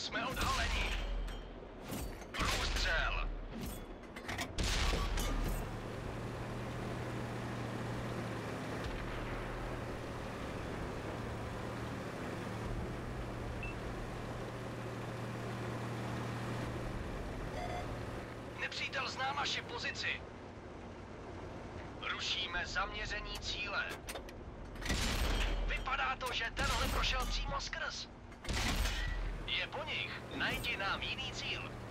Jsme odhaleni. Průstřel. Nepřítel zná naši pozici. Rušíme zaměření cíle. Vypadá to, že tenhle prošel přímo skrz. Je po nich. Najdi nám jiný cíl.